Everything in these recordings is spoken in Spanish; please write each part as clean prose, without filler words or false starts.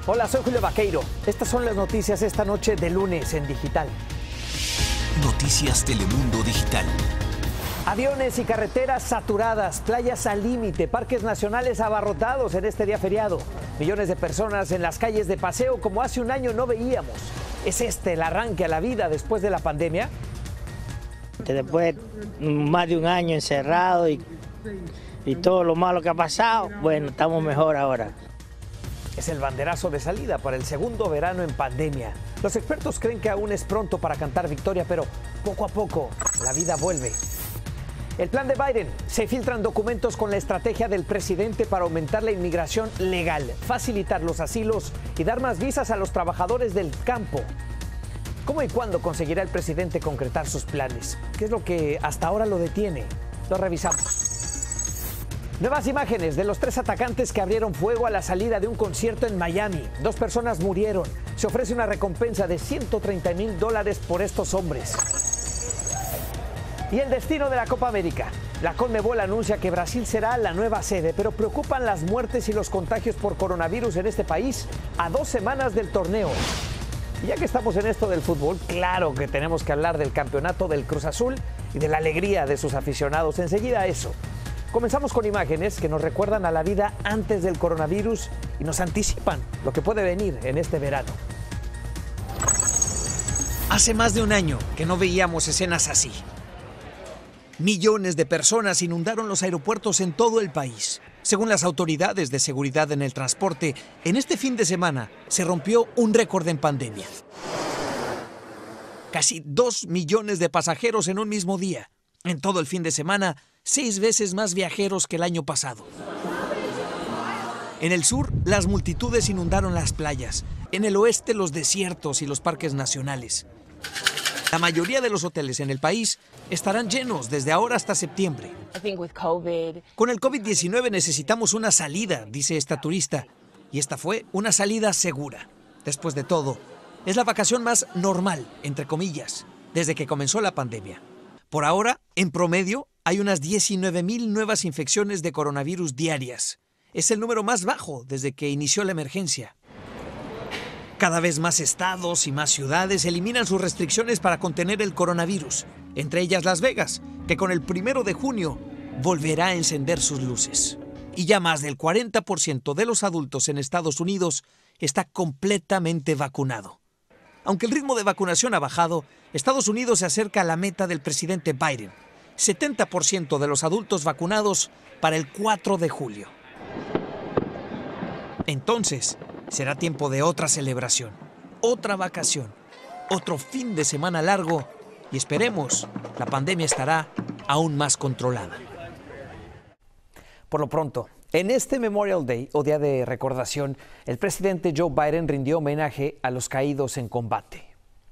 Hola, soy Julio Vaqueiro. Estas son las noticias esta noche de lunes en Digital. Noticias Telemundo Digital. Aviones y carreteras saturadas, playas al límite, parques nacionales abarrotados en este día feriado. Millones de personas en las calles de paseo como hace un año no veíamos. ¿Es este el arranque a la vida después de la pandemia? Después más de un año encerrado y todo lo malo que ha pasado, bueno, estamos mejor ahora. Es el banderazo de salida para el segundo verano en pandemia. Los expertos creen que aún es pronto para cantar victoria, pero poco a poco la vida vuelve. El plan de Biden. Se filtran documentos con la estrategia del presidente para aumentar la inmigración legal, facilitar los asilos y dar más visas a los trabajadores del campo. ¿Cómo y cuándo conseguirá el presidente concretar sus planes? ¿Qué es lo que hasta ahora lo detiene? Lo revisamos. Nuevas imágenes de los 3 atacantes que abrieron fuego a la salida de un concierto en Miami. 2 personas murieron. Se ofrece una recompensa de $130,000 por estos hombres. Y el destino de la Copa América. La Conmebol anuncia que Brasil será la nueva sede, pero preocupan las muertes y los contagios por coronavirus en este país a 2 semanas del torneo. Y ya que estamos en esto del fútbol, claro que tenemos que hablar del campeonato del Cruz Azul y de la alegría de sus aficionados. Enseguida eso. Comenzamos con imágenes que nos recuerdan a la vida antes del coronavirus y nos anticipan lo que puede venir en este verano. Hace más de un año que no veíamos escenas así. Millones de personas inundaron los aeropuertos en todo el país. Según las autoridades de seguridad en el transporte, en este fin de semana se rompió un récord en pandemia. Casi 2 millones de pasajeros en un mismo día. En todo el fin de semana, 6 veces más viajeros que el año pasado. En el sur, las multitudes inundaron las playas. En el oeste, los desiertos y los parques nacionales. La mayoría de los hoteles en el país estarán llenos desde ahora hasta septiembre. Con el COVID-19 necesitamos una salida, dice esta turista. Y esta fue una salida segura. Después de todo, es la vacación más normal, entre comillas, desde que comenzó la pandemia. Por ahora, en promedio, hay unas 19,000 nuevas infecciones de coronavirus diarias. Es el número más bajo desde que inició la emergencia. Cada vez más estados y más ciudades eliminan sus restricciones para contener el coronavirus. Entre ellas Las Vegas, que con el 1 de junio volverá a encender sus luces. Y ya más del 40% de los adultos en Estados Unidos está completamente vacunado. Aunque el ritmo de vacunación ha bajado, Estados Unidos se acerca a la meta del presidente Biden. 70% de los adultos vacunados para el 4 de julio. Entonces, será tiempo de otra celebración, otra vacación, otro fin de semana largo y esperemos, la pandemia estará aún más controlada. Por lo pronto, en este Memorial Day, o Día de Recordación, el presidente Joe Biden rindió homenaje a los caídos en combate.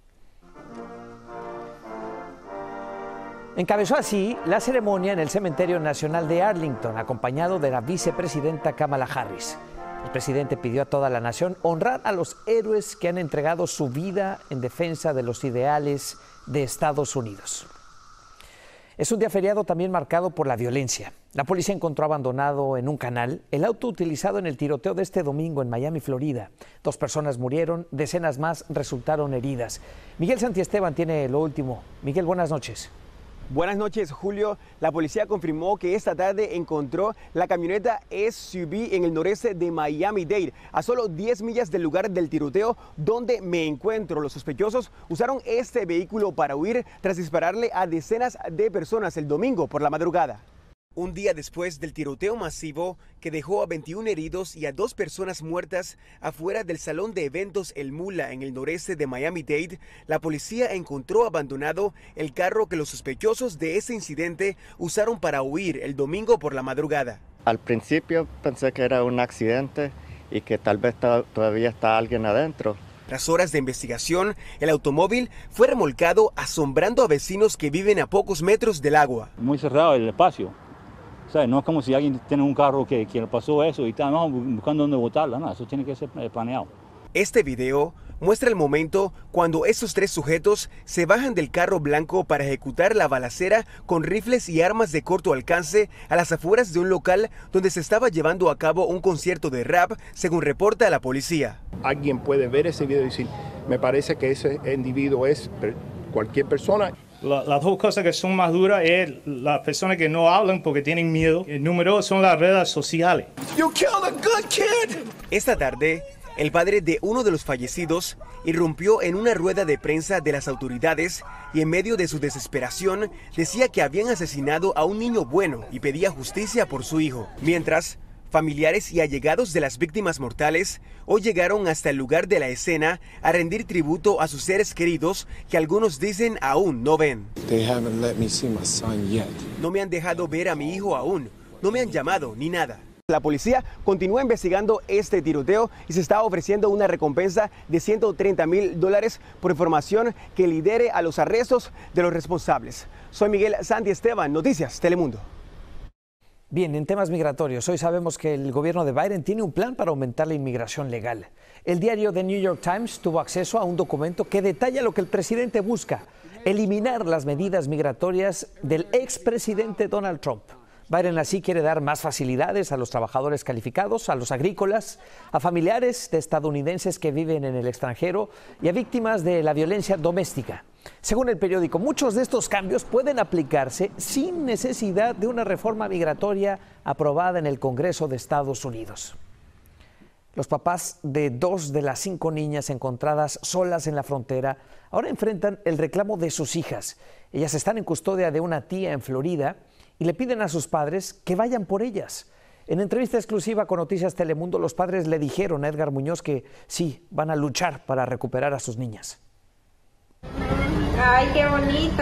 Encabezó así la ceremonia en el Cementerio Nacional de Arlington, acompañado de la vicepresidenta Kamala Harris. El presidente pidió a toda la nación honrar a los héroes que han entregado su vida en defensa de los ideales de Estados Unidos. Es un día feriado también marcado por la violencia. La policía encontró abandonado en un canal el auto utilizado en el tiroteo de este domingo en Miami, Florida. 2 personas murieron, decenas más resultaron heridas. Miguel Santiesteban tiene lo último. Miguel, buenas noches. Buenas noches, Julio. La policía confirmó que esta tarde encontró la camioneta SUV en el noreste de Miami-Dade, a solo 10 millas del lugar del tiroteo donde me encuentro. Los sospechosos usaron este vehículo para huir tras dispararle a decenas de personas el domingo por la madrugada. Un día después del tiroteo masivo que dejó a 21 heridos y a 2 personas muertas afuera del salón de eventos El Mula en el noreste de Miami-Dade, la policía encontró abandonado el carro que los sospechosos de ese incidente usaron para huir el domingo por la madrugada. Al principio pensé que era un accidente y que tal vez todavía está alguien adentro. Tras horas de investigación, el automóvil fue remolcado asombrando a vecinos que viven a pocos metros del agua. Muy cerrado el espacio. O sea, no es como si alguien tiene un carro que le pasó eso y está buscando dónde botarla, no, eso tiene que ser planeado. Este video muestra el momento cuando estos 3 sujetos se bajan del carro blanco para ejecutar la balacera con rifles y armas de corto alcance a las afueras de un local donde se estaba llevando a cabo un concierto de rap, según reporta la policía. Alguien puede ver ese video y decir, me parece que ese individuo es cualquier persona. Las dos cosas que son más duras es las personas que no hablan porque tienen miedo. El número 2 son las redes sociales. You killed a good kid. Esta tarde, el padre de uno de los fallecidos irrumpió en una rueda de prensa de las autoridades y en medio de su desesperación decía que habían asesinado a un niño bueno y pedía justicia por su hijo. Mientras, familiares y allegados de las víctimas mortales hoy llegaron hasta el lugar de la escena a rendir tributo a sus seres queridos que algunos dicen aún no ven. No me han dejado ver a mi hijo aún, no me han llamado ni nada. La policía continúa investigando este tiroteo y se está ofreciendo una recompensa de $130,000 por información que lidere a los arrestos de los responsables. Soy Miguel Santi Esteban, Noticias Telemundo. Bien, en temas migratorios, hoy sabemos que el gobierno de Biden tiene un plan para aumentar la inmigración legal. El diario The New York Times tuvo acceso a un documento que detalla lo que el presidente busca: eliminar las medidas migratorias del expresidente Donald Trump. Biden así quiere dar más facilidades a los trabajadores calificados, a los agrícolas, a familiares de estadounidenses que viven en el extranjero y a víctimas de la violencia doméstica. Según el periódico, muchos de estos cambios pueden aplicarse sin necesidad de una reforma migratoria aprobada en el Congreso de Estados Unidos. Los papás de 2 de las 5 niñas encontradas solas en la frontera ahora enfrentan el reclamo de sus hijas. Ellas están en custodia de una tía en Florida y le piden a sus padres que vayan por ellas. En entrevista exclusiva con Noticias Telemundo, los padres le dijeron a Edgar Muñoz que sí, van a luchar para recuperar a sus niñas. Ay, qué bonito.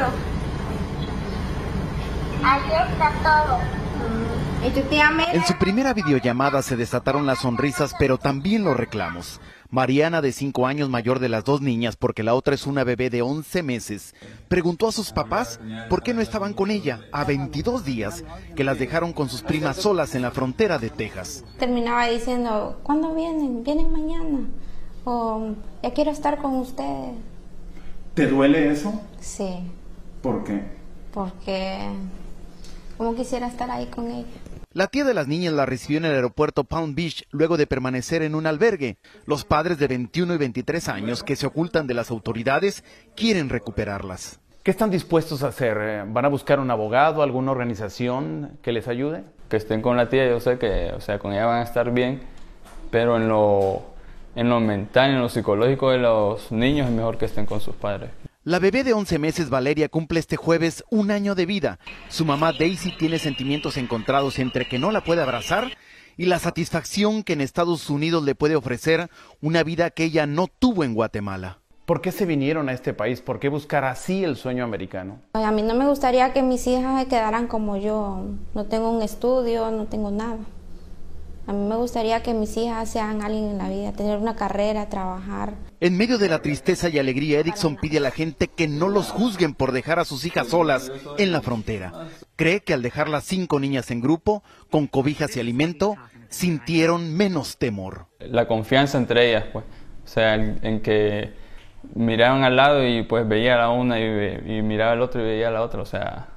Aquí está todo. ¿Y tu tía Mela? En su primera videollamada se desataron las sonrisas, pero también los reclamos. Mariana, de 5 años, mayor de las 2 niñas, porque la otra es una bebé de 11 meses, preguntó a sus papás por qué no estaban con ella a 22 días que las dejaron con sus primas solas en la frontera de Texas. Terminaba diciendo, ¿cuándo vienen? ¿Vienen mañana? O ya quiero estar con ustedes. ¿Te duele eso? Sí. ¿Por qué? Porque como quisiera estar ahí con ella. La tía de las niñas la recibió en el aeropuerto Palm Beach luego de permanecer en un albergue. Los padres de 21 y 23 años que se ocultan de las autoridades quieren recuperarlas. ¿Qué están dispuestos a hacer? ¿Van a buscar un abogado, alguna organización que les ayude? Que estén con la tía, yo sé que, con ella van a estar bien, pero en lo mental, en lo psicológico de los niños es mejor que estén con sus padres. La bebé de 11 meses, Valeria, cumple este jueves 1 año de vida. Su mamá, Daisy, tiene sentimientos encontrados entre que no la puede abrazar y la satisfacción que en Estados Unidos le puede ofrecer una vida que ella no tuvo en Guatemala. ¿Por qué se vinieron a este país? ¿Por qué buscar así el sueño americano? A mí no me gustaría que mis hijas se quedaran como yo. No tengo un estudio, no tengo nada. A mí me gustaría que mis hijas sean alguien en la vida, tener una carrera, trabajar. En medio de la tristeza y alegría, Erickson pide a la gente que no los juzguen por dejar a sus hijas solas en la frontera. Cree que al dejar las 5 niñas en grupo, con cobijas y alimento, sintieron menos temor. La confianza entre ellas, pues. En que miraban al lado y pues veía a la una y miraba al otro y veía a la otra.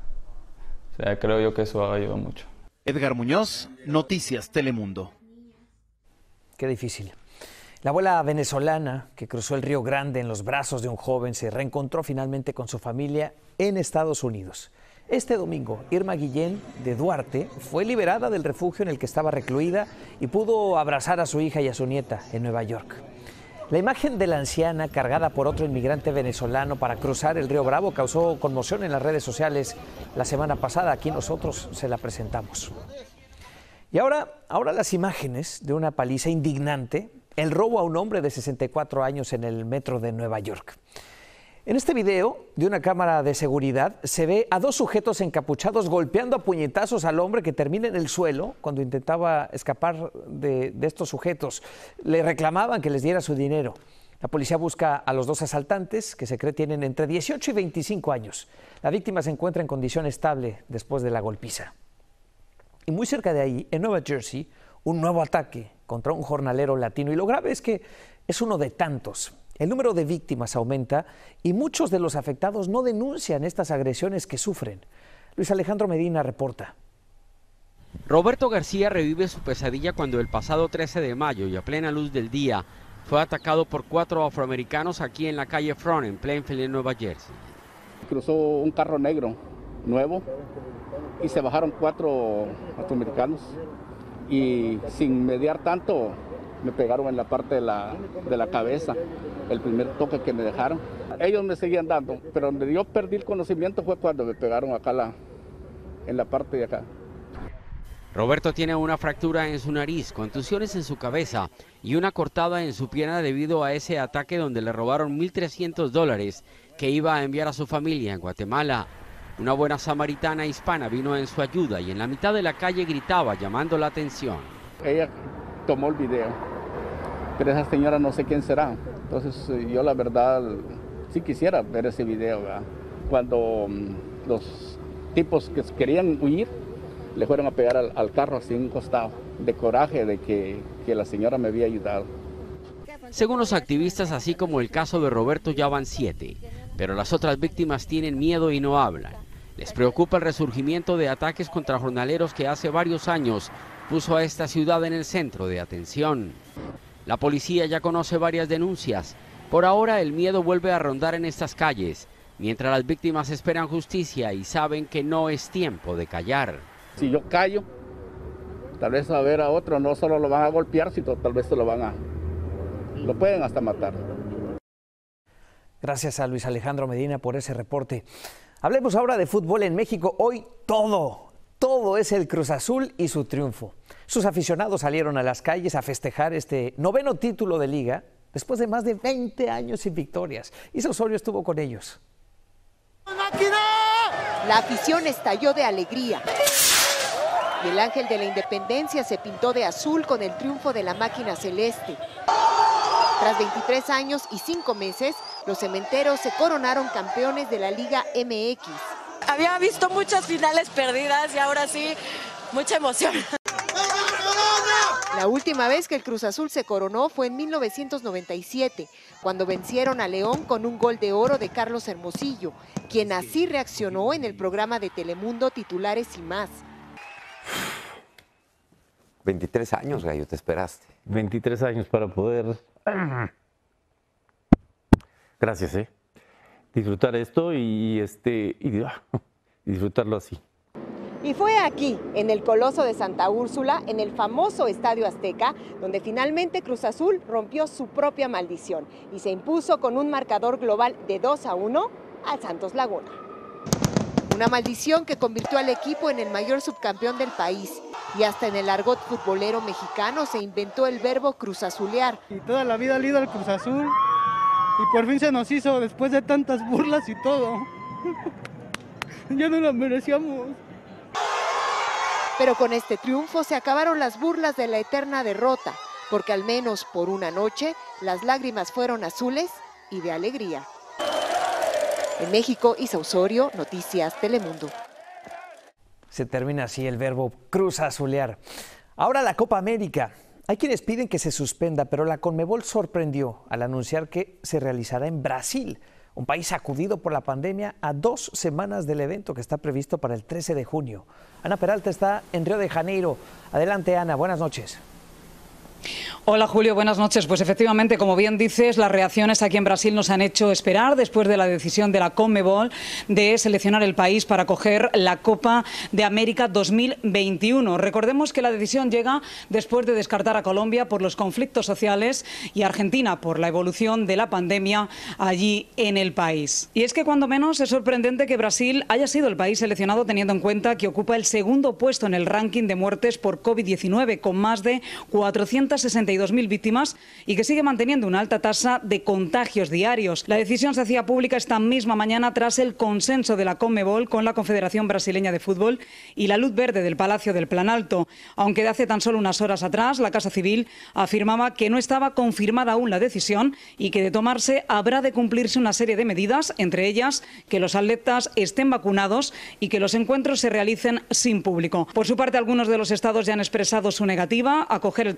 Creo yo que eso ayudó mucho. Edgar Muñoz, Noticias Telemundo. Qué difícil. La abuela venezolana que cruzó el Río Grande en los brazos de un joven se reencontró finalmente con su familia en Estados Unidos. Este domingo, Irma Guillén, de Duarte, fue liberada del refugio en el que estaba recluida y pudo abrazar a su hija y a su nieta en Nueva York. La imagen de la anciana cargada por otro inmigrante venezolano para cruzar el río Bravo causó conmoción en las redes sociales la semana pasada. Aquí nosotros se la presentamos. Y ahora las imágenes de una paliza indignante, el robo a un hombre de 64 años en el metro de Nueva York. En este video de una cámara de seguridad se ve a 2 sujetos encapuchados golpeando a puñetazos al hombre que termina en el suelo cuando intentaba escapar de estos sujetos. Le reclamaban que les diera su dinero. La policía busca a los 2 asaltantes que se cree tienen entre 18 y 25 años. La víctima se encuentra en condición estable después de la golpiza. Y muy cerca de ahí, en Nueva Jersey, un nuevo ataque contra un jornalero latino. Y lo grave es que es uno de tantos. El número de víctimas aumenta y muchos de los afectados no denuncian estas agresiones que sufren. Luis Alejandro Medina reporta. Roberto García revive su pesadilla cuando el pasado 13 de mayo y a plena luz del día fue atacado por 4 afroamericanos aquí en la calle Front, en Plainfield, en Nueva Jersey. Cruzó un carro negro, nuevo, y se bajaron 4 afroamericanos y sin mediar tanto me pegaron en la parte de la cabeza, el primer toque que me dejaron. Ellos me seguían dando, pero donde yo perdí el conocimiento fue cuando me pegaron acá en la parte de acá. Roberto tiene una fractura en su nariz, contusiones en su cabeza y una cortada en su pierna debido a ese ataque donde le robaron $1,300 que iba a enviar a su familia en Guatemala. Una buena samaritana hispana vino en su ayuda y en la mitad de la calle gritaba llamando la atención. Ella tomó el video, pero esa señora no sé quién será. Entonces yo la verdad sí quisiera ver ese video, ¿verdad? Cuando los tipos que querían huir le fueron a pegar al carro así en un costado, de coraje de que la señora me había ayudado. Según los activistas, así como el caso de Roberto, ya van 7, pero las otras víctimas tienen miedo y no hablan. Les preocupa el resurgimiento de ataques contra jornaleros que hace varios años puso a esta ciudad en el centro de atención. La policía ya conoce varias denuncias. Por ahora el miedo vuelve a rondar en estas calles, mientras las víctimas esperan justicia y saben que no es tiempo de callar. Si yo callo, tal vez a ver a otro no solo lo van a golpear, sino tal vez lo pueden hasta matar. Gracias a Luis Alejandro Medina por ese reporte. Hablemos ahora de fútbol en México. Hoy todo es el Cruz Azul y su triunfo. Sus aficionados salieron a las calles a festejar este 9º título de liga después de más de 20 años sin victorias. Isa Osorio estuvo con ellos. La afición estalló de alegría. Y el ángel de la independencia se pintó de azul con el triunfo de la máquina celeste. Tras 23 años y 5 meses, los cementeros se coronaron campeones de la Liga MX. Había visto muchas finales perdidas y ahora sí, mucha emoción. La última vez que el Cruz Azul se coronó fue en 1997, cuando vencieron a León con un gol de oro de Carlos Hermosillo, quien así reaccionó en el programa de Telemundo Titulares y Más. 23 años, Gallo, te esperaste. 23 años para poder... Gracias, disfrutar esto y disfrutarlo así. Y fue aquí, en el Coloso de Santa Úrsula, en el famoso Estadio Azteca, donde finalmente Cruz Azul rompió su propia maldición y se impuso con un marcador global de 2-1 al Santos Laguna. Una maldición que convirtió al equipo en el mayor subcampeón del país. Y hasta en el argot futbolero mexicano se inventó el verbo cruzazulear. Y toda la vida al ídolo Cruz Azul. Y por fin se nos hizo después de tantas burlas y todo. Ya no la merecíamos. Pero con este triunfo se acabaron las burlas de la eterna derrota, porque al menos por una noche las lágrimas fueron azules y de alegría. En México, Isa Osorio, Noticias Telemundo. Se termina así el verbo cruzazulear. Ahora la Copa América. Hay quienes piden que se suspenda, pero la Conmebol sorprendió al anunciar que se realizará en Brasil, un país sacudido por la pandemia a 2 semanas del evento que está previsto para el 13 de junio. Ana Peralta está en Río de Janeiro. Adelante, Ana, buenas noches. Hola Julio, buenas noches. Pues efectivamente, como bien dices, las reacciones aquí en Brasil nos han hecho esperar después de la decisión de la Conmebol de seleccionar el país para acoger la Copa de América 2021. Recordemos que la decisión llega después de descartar a Colombia por los conflictos sociales y a Argentina por la evolución de la pandemia allí en el país. Y es que cuando menos es sorprendente que Brasil haya sido el país seleccionado teniendo en cuenta que ocupa el 2º puesto en el ranking de muertes por COVID-19 con más de 462.000 víctimas y que sigue manteniendo una alta tasa de contagios diarios. La decisión se hacía pública esta misma mañana tras el consenso de la Conmebol con la Confederación Brasileña de Fútbol y la luz verde del Palacio del Planalto, aunque de hace tan solo unas horas atrás la Casa Civil afirmaba que no estaba confirmada aún la decisión y que de tomarse habrá de cumplirse una serie de medidas, entre ellas que los atletas estén vacunados y que los encuentros se realicen sin público. Por su parte, algunos de los estados ya han expresado su negativa a acoger el torneo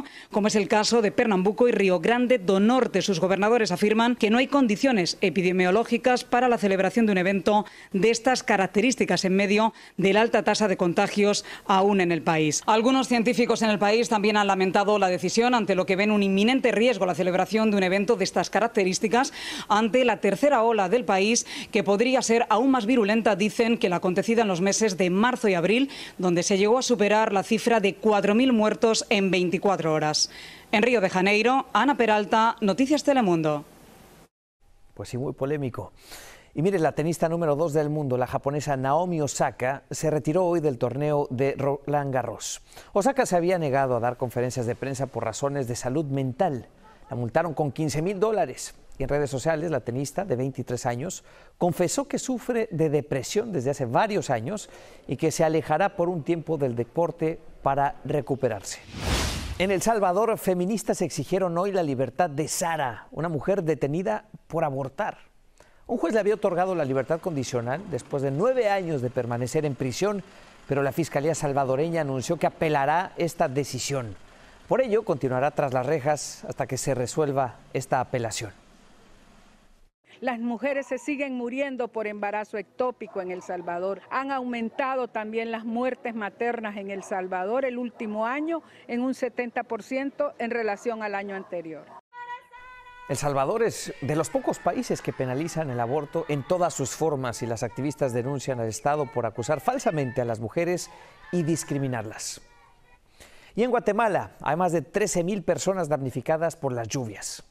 medio, como es el caso de Pernambuco y Río Grande do Norte. Sus gobernadores afirman que no hay condiciones epidemiológicas para la celebración de un evento de estas características en medio de la alta tasa de contagios aún en el país. Algunos científicos en el país también han lamentado la decisión, ante lo que ven un inminente riesgo la celebración de un evento de estas características ante la tercera ola del país, que podría ser aún más virulenta, dicen, que la acontecida en los meses de marzo y abril, donde se llegó a superar la cifra de 4.000 muertos en 24 horas. En Río de Janeiro, Ana Peralta, Noticias Telemundo. Pues sí, muy polémico. Y mire, la tenista número 2 del mundo, la japonesa Naomi Osaka, se retiró hoy del torneo de Roland Garros. Osaka se había negado a dar conferencias de prensa por razones de salud mental. La multaron con $15,000. Y en redes sociales, la tenista de 23 años confesó que sufre de depresión desde hace varios años y que se alejará por un tiempo del deporte para recuperarse. En El Salvador, feministas exigieron hoy la libertad de Sara, una mujer detenida por abortar. Un juez le había otorgado la libertad condicional después de 9 años de permanecer en prisión, pero la Fiscalía salvadoreña anunció que apelará esta decisión. Por ello, continuará tras las rejas hasta que se resuelva esta apelación. Las mujeres se siguen muriendo por embarazo ectópico en El Salvador. Han aumentado también las muertes maternas en El Salvador el último año en un 70% en relación al año anterior. El Salvador es de los pocos países que penalizan el aborto en todas sus formas, y las activistas denuncian al Estado por acusar falsamente a las mujeres y discriminarlas. Y en Guatemala hay más de 13,000 personas damnificadas por las lluvias.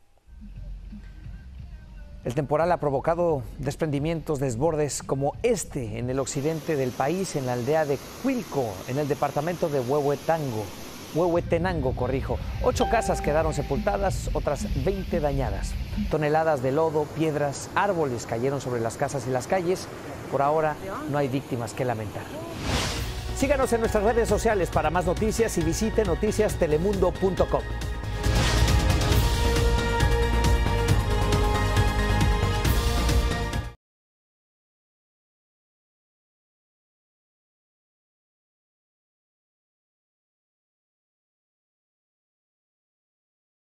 El temporal ha provocado desprendimientos, desbordes como este en el occidente del país, en la aldea de Cuilco, en el departamento de Huehuetenango. 8 casas quedaron sepultadas, otras 20 dañadas. Toneladas de lodo, piedras, árboles cayeron sobre las casas y las calles. Por ahora no hay víctimas que lamentar. Síganos en nuestras redes sociales para más noticias y visite noticiastelemundo.com.